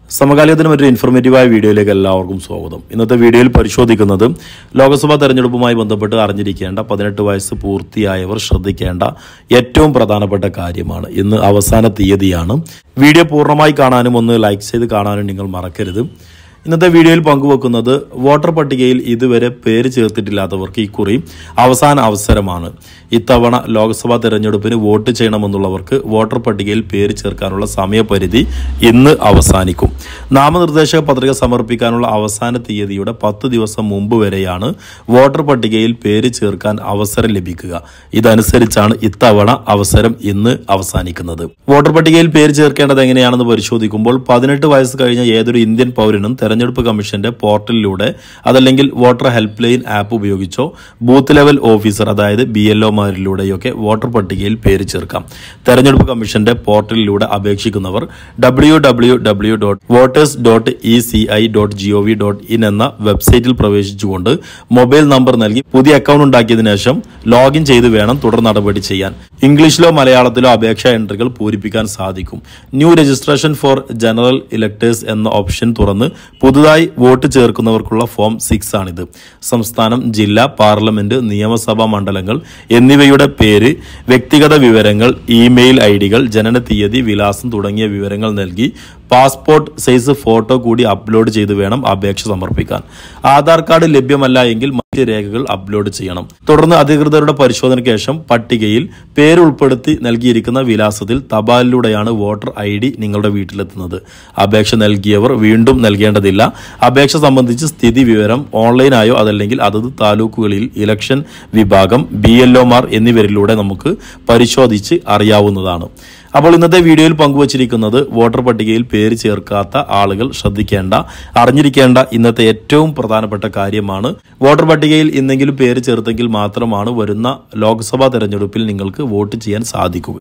സമകാലികത്തിന് മറ്റൊരു ഇൻഫോർമേറ്റീവായ വീഡിയോയിലേക്ക് എല്ലാവർക്കും സ്വാഗതം. ഇന്നത്തെ വീഡിയോയിൽ പരിശോധിക്കുന്നത് ലോക്സഭാ തെരഞ്ഞെടുപ്പുമായി ബന്ധപ്പെട്ട് അറിഞ്ഞിരിക്കേണ്ട 18 വയസ്സ് പൂർത്തിയായവർ ശ്രദ്ധിക്കേണ്ട ഏറ്റവും പ്രധാനപ്പെട്ട കാര്യമാണ്. ഇന്ന് അവസാന തീയതിയാണ്. വീഡിയോ പൂർണ്ണമായി കാണാനും ഒന്ന് ലൈക്ക് ചെയ്ത് കാണാനും നിങ്ങൾ മറക്കരുത്. ഇന്നത്തെ വീഡിയോയിൽ പങ്കുവെക്കുന്നത് വോട്ടർ പട്ടികയിൽ ഇതുവരെ പേര് ചേർത്തിട്ടില്ലാത്തവർക്ക് ഇക്കുറി അവസാന അവസരമാണ്. ഇത്തവണ ലോക്സഭാ തെരഞ്ഞെടുപ്പിന് വോട്ട് ചെയ്യണമെന്നുള്ളവർക്ക് വോട്ടർ പട്ടികയിൽ പേര് ചേർക്കാനുള്ള സമയപരിധി ഇന്ന് അവസാനിക്കും. നാമനിർദ്ദേശക പത്രിക സമർപ്പിക്കാനുള്ള അവസാന തീയതിയുടെ 10 ദിവസം മുമ്പ് വരെയാണ് വോട്ടർ പട്ടികയിൽ പേര് ചേർക്കാൻ അവസരം ലഭിക്കുക. ഇതനുസരിച്ചാണ് ഇത്തവണ അവസരം ഇന്ന് അവസാനിക്കുന്നത്. വോട്ടർ പട്ടികയിൽ പേര് ചേർക്കേണ്ടത് എങ്ങനെയാണെന്ന് പരിശോധിക്കുമ്പോൾ 18 വയസ്സ് കഴിഞ്ഞ ഏതൊരു ഇന്ത്യൻ പൗരനും തെരഞ്ഞെടുപ്പ് കമ്മീഷന്റെ പോർട്ടലിലൂടെ അതല്ലെങ്കിൽ വോട്ടർ ഹെൽപ്പ് ലൈൻ ആപ്പ് ഉപയോഗിച്ചോ ബൂത്ത് ലെവൽ ഓഫീസർ അതായത് BLOമാരിലൂടെയൊക്കെ വോട്ടർ പട്ടികയിൽ പേര് ചേർക്കാം. തെരഞ്ഞെടുപ്പ് കമ്മീഷന്റെ പോർട്ടലിലൂടെ അപേക്ഷിക്കുന്നവർ www.voters.eci.gov.in എന്ന വെബ്സൈറ്റിൽ പ്രവേശിച്ചുകൊണ്ട് മൊബൈൽ നമ്പർ നൽകി പുതിയ അക്കൗണ്ട് ഉണ്ടാക്കിയതിനു ശേഷം ലോഗിൻ ചെയ്ത് വേണം തുടർ നടപടി ചെയ്യാൻ. ഇംഗ്ലീഷിലോ മലയാളത്തിലോ അപേക്ഷാ എൻട്രികൾ പൂരിപ്പിക്കാൻ സാധിക്കും. New registration for general electors എന്ന ഓപ്ഷൻ തുറന്ന് പുതുതായി വോട്ട് ചേർക്കുന്നവർക്കുള്ള ഫോം 6 ആണിത്. സംസ്ഥാനം, ജില്ല, പാർലമെന്റ്, നിയമസഭാ മണ്ഡലങ്ങൾ എന്നിവയുടെ പേര്, വ്യക്തിഗത വിവരങ്ങൾ, ഇമെയിൽ ഐഡികൾ, ജനന തീയതി, വിലാസം തുടങ്ങിയ വിവരങ്ങൾ നൽകി പാസ്പോർട്ട് സൈസ് ഫോട്ടോ കൂടി അപ്ലോഡ് ചെയ്ത് വേണം അപേക്ഷ സമർപ്പിക്കാൻ. ആധാർ കാർഡ് ലഭ്യമല്ല എങ്കിൽ മറ്റ് രേഖകൾ അപ്ലോഡ് ചെയ്യണം. തുടർന്ന് അധികൃതരുടെ പരിശോധനയ്ക്ക് ശേഷം പട്ടികയിൽ പേര് ഉൾപ്പെടുത്തി നൽകിയിരിക്കുന്ന വിലാസത്തിൽ തപാലിലൂടെയാണ് വോട്ടർ ID നിങ്ങളുടെ വീട്ടിലെത്തുന്നത്. അപേക്ഷ നൽകിയവർ വീണ്ടും നൽകേണ്ടതില്ല. അപേക്ഷ സംബന്ധിച്ച് സ്ഥിതി വിവരം ഓൺലൈനായോ അതല്ലെങ്കിൽ അതത് താലൂക്കുകളിൽ ഇലക്ഷൻ വിഭാഗം, BLOമാർ എന്നിവരിലൂടെ നമുക്ക് പരിശോധിച്ച് അറിയാവുന്നതാണ്. അപ്പോൾ ഇന്നത്തെ വീഡിയോയിൽ പങ്കുവച്ചിരിക്കുന്നത് വോട്ടർ പട്ടികയിൽ പേര് ചേർക്കാത്ത ആളുകൾ അറിഞ്ഞിരിക്കേണ്ട ഇന്നത്തെ ഏറ്റവും പ്രധാനപ്പെട്ട കാര്യമാണ്. വോട്ടർ പട്ടികയിൽ ഇന്നെങ്കിലും പേര് ചേർത്തെങ്കിൽ മാത്രമാണ് വരുന്ന ലോക്സഭാ തെരഞ്ഞെടുപ്പിൽ നിങ്ങൾക്ക് വോട്ട് ചെയ്യാൻ സാധിക്കുക.